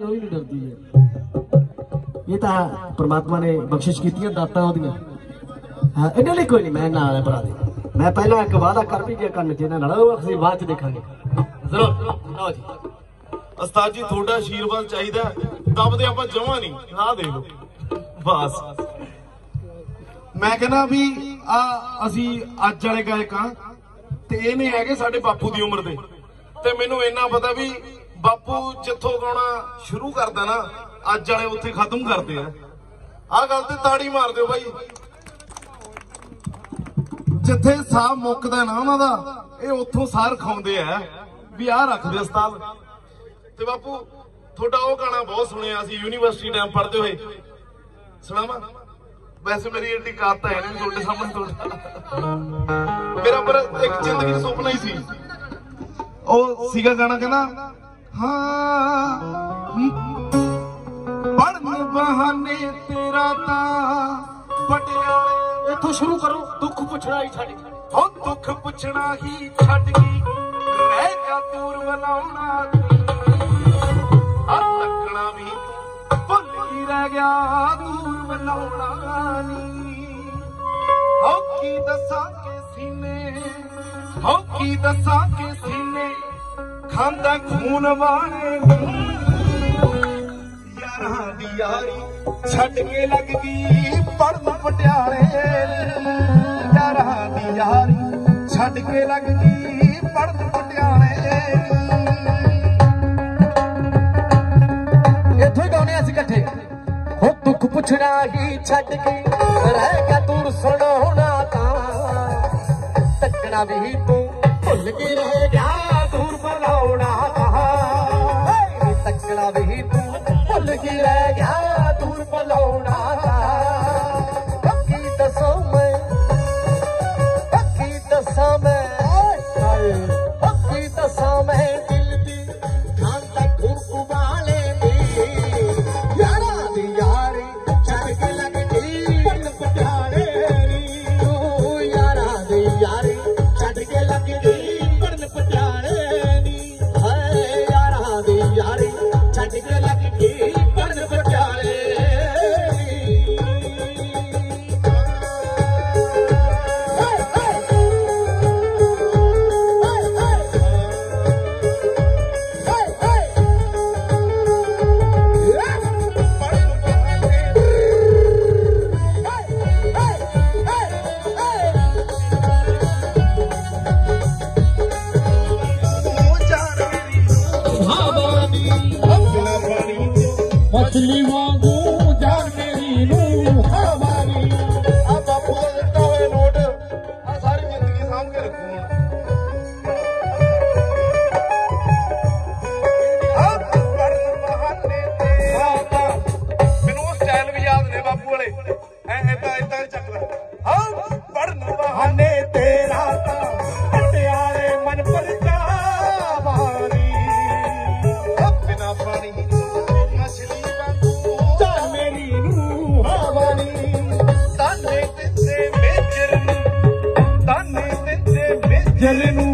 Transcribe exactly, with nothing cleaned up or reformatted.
कोई नहीं डरती है। ये तो परमात्मा ने बख्शिश की दाता ओदियां। हाँ इन्हें लिए कोई नहीं, मैं ना भरा दे। मैं पहला एक वादा कर भी गया करने चाहिए ना, असली बाद च देखांगे जरूर। लो जी उस्ताद जी थोड़ा आशीर्वाद चाहिए, दबदे आप जमा नहीं ना दे लो बस। मैं कहना भी आ असी अज वाले गायक हाँ ते इहने हैगे साडे बापू दी उम्र दे, ते मैनू इन्ना पता भी बापू जिथों गाना शुरू करदा ना अज वाले उत्थे खत्म करते हैं। आ गल ते ताड़ी मार दो भाई, जिथे साह मुकदा ना उन्हां दा ये उत्थों साह रखाउंदे है भी आ रखदे उस्ताद। ते बापू थोड़ा वो गाना बहुत सुनिया असी यूनीवर्सिटी टाइम पढ़ते हुए, सुनावा? वैसे मेरी एडी कात है नहीं थोड़े सामने, थोड़ा मेरा पर एक जिंदगी सुपना ही सी ओ सीगा गाना कहना हाँ पढ़न बहाने तेरा ता पटियाले। इथों शुरू करो, दुख पुछना ही छड़ हो दुख पुछना ही छड़ गई रह गया दूर बनाउणा तकना भी भुल ही रह गया दूर बनाउणा नी। हो की दसा के सीने हो की दसा के सीने खांदा खून वाले यारां दी यारी छड़ के लग गई पढ़न पटियाले। यारां दी यारी छड़ के लग गई पढ़न पटियाले। इथों गाने अस इकट्ठे हो दुख पुछना ही छड़ के रह गया दूर सुनाउणा ता तकना भी तू भुल के रह गया दूर बनाउणा ता। तकना भी तू भुल के रह गया दूर बनाउणा ता। हकी दसा मैं हकी दसा मैं हकी दसा मैं दिल दी खान तक खुरक वाले दी। यारा दी यारी छड़ के लग गई पढ़न पटियाले नी। तू यारा दी यारी छड़ के लग गई पढ़न पटियाले नी। हाय यारा दी यारी छड़ के लग गई पढ़न पटियाले नी। मछली वांगू जान मेरी नू हमारी। आ बापू का दिता हुआ नोट आ सारी जिंदगी सामभ के रखू। मैनू स्टाइल भी याद ने बापू वाले ऐदा ऐदा चकदा। हाँ पढ़न बहाने तेरा ता पटियाले मन परचा वारी। बिना पानी ताने तिंदे मेजर नू ताने तिंदे मेजर नू